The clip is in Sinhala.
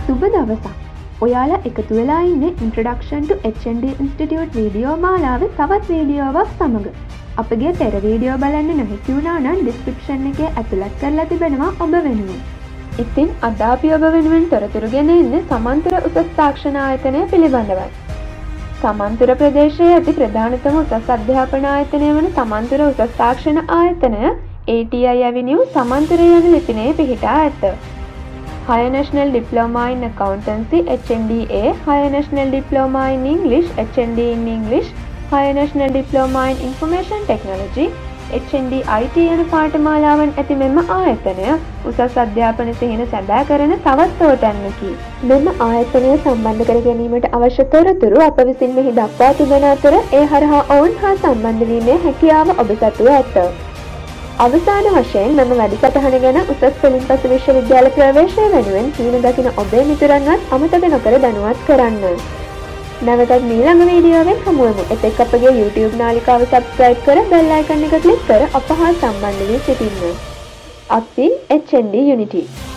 සුබ දවසක්. ඔයාලා එකතු වෙලා ඉන්නේ Introduction to HND Institute video මාලාවේ තවත් වීඩියෝවක් සමග. අපගේ පෙර වීඩියෝ බලන්න නොහැකි වුණා නම් description එකේ ඇතුළත් කරලා තිබෙනවා ඔබ වෙනුවෙන්. ඉතින් අද අපි ඔබ වෙනුවෙන් තොරතුරු ගෙන එන්නේ සමාන්තර උසස් තාක්ෂණ ආයතනය පිළිබඳවයි. සමාන්තර ප්‍රදේශයේ ඇති ප්‍රධානතම උසස් අධ්‍යාපන ආයතනය වන සමාන්තර උසස් තාක්ෂණ ආයතනය ATI Avenue සමාන්තර යන ලිපිනයේ පිහිටා ඇත. Higher National Diploma in Accountancy HNDA, Higher National Diploma in English HND in English, Higher National Diploma in Information Technology HND IT යන පාඨමාලාවන් ඇති මෙම ආයතනය උසස් අධ්‍යාපන සිහින සැබෑ කරන තවත් තෝතැන්නකි. මෙම ආයතනය සම්බන්ධ කර ගැනීමට අවශ්‍ය තොරතුරු අප විසින් මෙහි දක්වා තිබෙන අතර ඒ හරහා ඔවුන් හා සම්බන්ධ වීමේ හැකියාව ඔබ සතුව ඇත. අවසාන වශයෙන් මෙම වැඩසටහන ගැන උසස් පෙළින් පසු විශ්වවිද්‍යාල ප්‍රවේශය වෙනුවෙන් හීන දකින ඔබේ මිතුරන්වත් අමතක නොකර දැනුවත් කරන්න. නැවතත් ඊළඟ වීඩියෝවෙන් හමුවෙමු. එතෙක් අපගේ YouTube නාලිකාව subscribe කර bell icon එක click කර අප හා සම්බන්ධ වී සිටින්න. අපි HND Unity